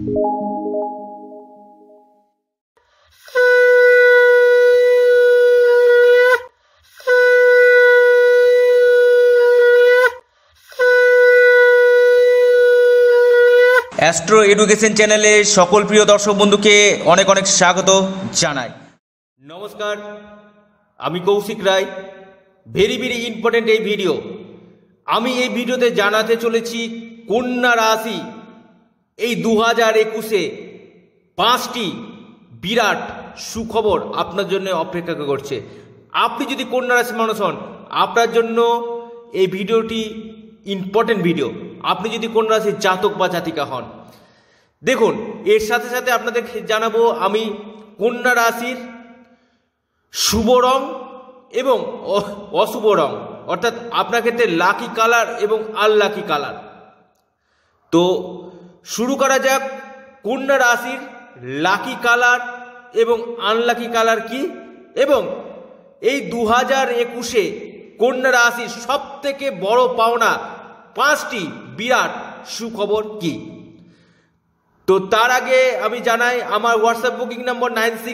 Astro education চ্যানেলে সকল প্রিয় দর্শক বন্ধুকে অনেক অনেক স্বাগত জানাই। নমস্কার, আমি Koushik Roy. Very very important এই ভিডিও। আমি এই ভিডিওতে জানাতে চলেছি কন্যা রাশি এই 2021-এ 5টি বিরাট সুখবর আপনার জন্য অপেক্ষা করছে। আপনি যদি কন্যা রাশি মানুষ হন, আপনার জন্য এই ভিডিওটি ইম্পর্টেন্ট ভিডিও। আপনি যদি কন্যা রাশির জাতক বা জাতিকা হন, দেখুন, এর সাথে সাথে আপনাদের জানাবো আমি কন্যা রাশির শুভ রং এবং অশুভ রং, অর্থাৎ আপনার ক্ষেত্রে লাকি কালার এবং আনলাকি কালার। তো শুরু করা যাক। কন্যা রাশির লাকি কালার এবং আনলাকি কালার কি, এবং এই 2021-এ কন্যা রাশির সব থেকে বড় পাওনা 5টি বিরাট সুখবর কি। তো তার আগে আমি জানাই আমার হোয়াটসঅ্যাপ বুকিং নম্বর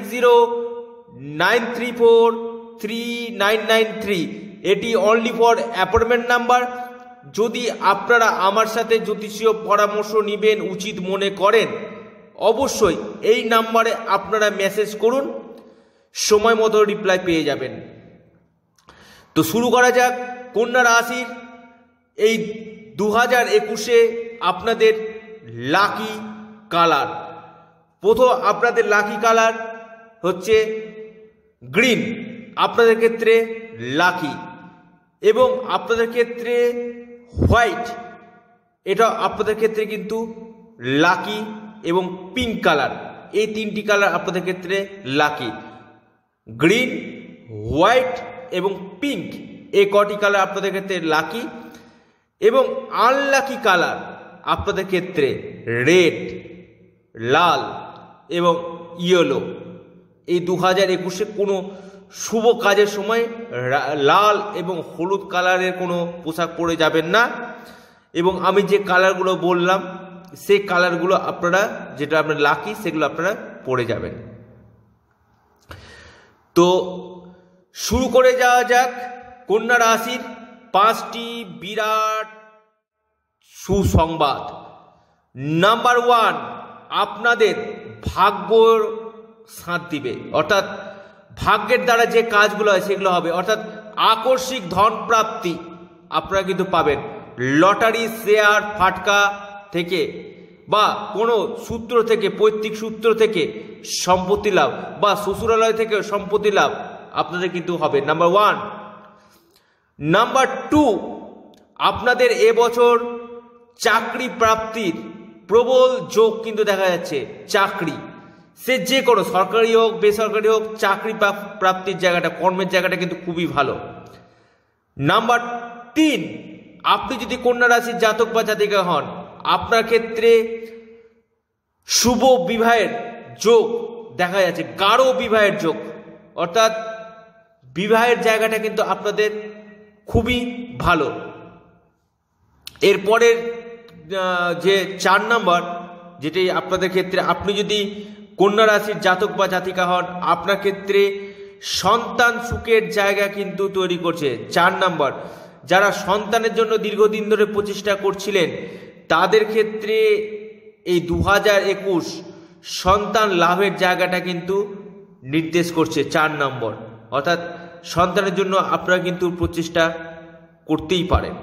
9609343993। এটি অনলি ফর অ্যাপয়েন্টমেন্ট নাম্বার। যদি আপনারা আমার সাথে জ্যোতিষীয় পরামর্শ নেবেন উচিত মনে করেন, অবশ্যই এই নাম্বারে আপনারা মেসেজ করুন, সময় মতো রিপ্লাই পেয়ে যাবেন। তো শুরু করা যাক। কন্যা রাশির এই 2021-এ আপনাদের লাকি কালার। প্রথম আপনাদের লাকি কালার হচ্ছে গ্রিন, আপনাদের ক্ষেত্রে লাকি, এবং আপনাদের ক্ষেত্রে হোয়াইট, এটা আপনাদের ক্ষেত্রে কিন্তু লাকি, এবং পিঙ্ক কালার। এই 3টি কালার আপনাদের ক্ষেত্রে লাকি। গ্রিন, হোয়াইট এবং পিঙ্ক, এই কটি কালার আপনাদের ক্ষেত্রে লাকি। এবং আনলাকি কালার আপনাদের ক্ষেত্রে রেড, লাল এবং ইয়েলো। এই 2021-এ কোনো শুভ কাজের সময় লাল এবং হলুদ কালারের কোনো পোশাক পরে যাবেন না। এবং আমি যে কালারগুলো বললাম সেই কালারগুলো আপনারা, যেটা আপনার লাকি, সেগুলো আপনারা পরে যাবেন। তো শুরু করে যাওয়া যাক কন্যা রাশির 5টি বিরাট সুসংবাদ। নাম্বার 1, আপনাদের ভাগ্য সাথ দিবে, অর্থাৎ ভাগ্যের দ্বারা যে কাজগুলো হয় সেগুলো হবে, অর্থাৎ আকস্মিক ধন প্রাপ্তি আপনারা কিন্তু পাবেন। লটারি, শেয়ার, ফাটকা থেকে বা কোনো সূত্র থেকে, পৈতৃক সূত্র থেকে সম্পত্তি লাভ বা শ্বশুরালয় থেকে সম্পত্তি লাভ আপনাদের কিন্তু হবে। নাম্বার 1। নাম্বার 2, আপনাদের এবছর চাকরি প্রাপ্তির প্রবল যোগ কিন্তু দেখা যাচ্ছে। চাকরি, সে যে কোনো সরকারি হোক বেসরকারি হোক, চাকরি প্রাপ্তির জায়গাটা, কর্মের জায়গাটা কিন্তু খুবই ভালো। নাম্বার 3, আপনি যদি কন্যা রাশির জাতক বা জাতিকা হন, আপনার ক্ষেত্রে শুভ বিবাহের যোগ দেখা যাচ্ছে, গাঢ় বিবাহের যোগ, অর্থাৎ বিবাহের জায়গাটা কিন্তু আপনাদের খুবই ভালো। এরপরের যে 4 নম্বর, যেটি আপনাদের ক্ষেত্রে, আপনি যদি কন্যা রাশির জাতক বা জাতিকা হন, আপনার ক্ষেত্রে সন্তান সুখের জায়গা কিন্তু তৈরি করছে। 4 নম্বর, যারা সন্তানের জন্য দীর্ঘদিন ধরে প্রচেষ্টা করছিলেন, তাদের ক্ষেত্রে এই 2021 সন্তান লাভের জায়গাটা কিন্তু নির্দেশ করছে। 4 নম্বর, অর্থাৎ সন্তানের জন্য আপনারা কিন্তু প্রচেষ্টা করতেই পারেন।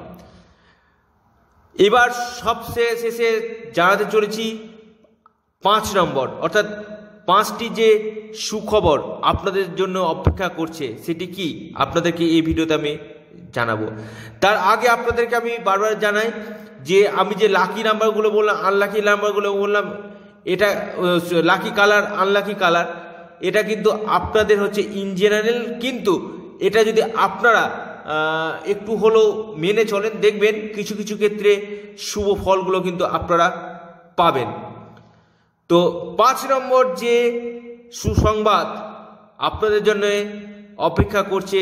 এবার সবচেয়ে শেষে জানাতে চলেছি 5 নম্বর, অর্থাৎ 5টি যে সুখবর আপনাদের জন্য অপেক্ষা করছে, সেটি কি আপনাদেরকে এই ভিডিওতে আমি জানাবো। তার আগে আপনাদেরকে আমি বারবার জানাই যে আমি যে লাকি নাম্বারগুলো বললাম, আনলাকি নাম্বারগুলো বললাম, এটা লাকি কালার, আনলাকি কালার, এটা কিন্তু আপনাদের হচ্ছে ইন জেনারেল। কিন্তু এটা যদি আপনারা একটু হলেও মেনে চলেন, দেখবেন কিছু কিছু ক্ষেত্রে শুভ ফলগুলো কিন্তু আপনারা পাবেন। তো 5 নম্বর যে সুসংবাদ আপনাদের জন্য অপেক্ষা করছে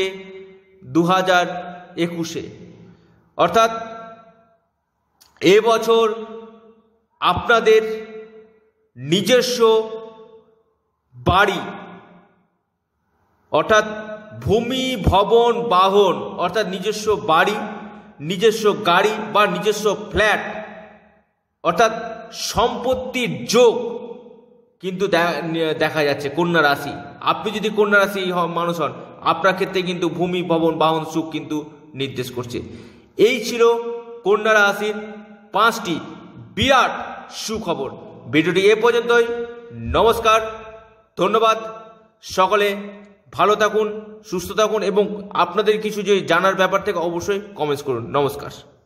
2021-এ, অর্থাৎ এবছর আপনাদের নিজস্ব বাড়ি অর্থাৎ ভূমি ভবন বাহন অর্থাৎ নিজস্ব বাড়ি, নিজস্ব গাড়ি বা নিজস্ব ফ্ল্যাট অর্থাৎ সম্পত্তির যোগ কিন্তু দেখা যাচ্ছে কন্যা রাশি। আপনি যদি কন্যা রাশি মানুষ হন, আপনার ক্ষেত্রে কিন্তু ভূমি ভবন বাহন সুখ কিন্তু নির্দেশ করছে। এই ছিল কন্যা রাশির 5টি বিরাট সুখবর। ভিডিওটি এ পর্যন্তই। নমস্কার, ধন্যবাদ। সকলে ভালো থাকুন, সুস্থ থাকুন এবং আপনাদের কিছু যে জানার ব্যাপার থেকে অবশ্যই কমেন্টস করুন। নমস্কার।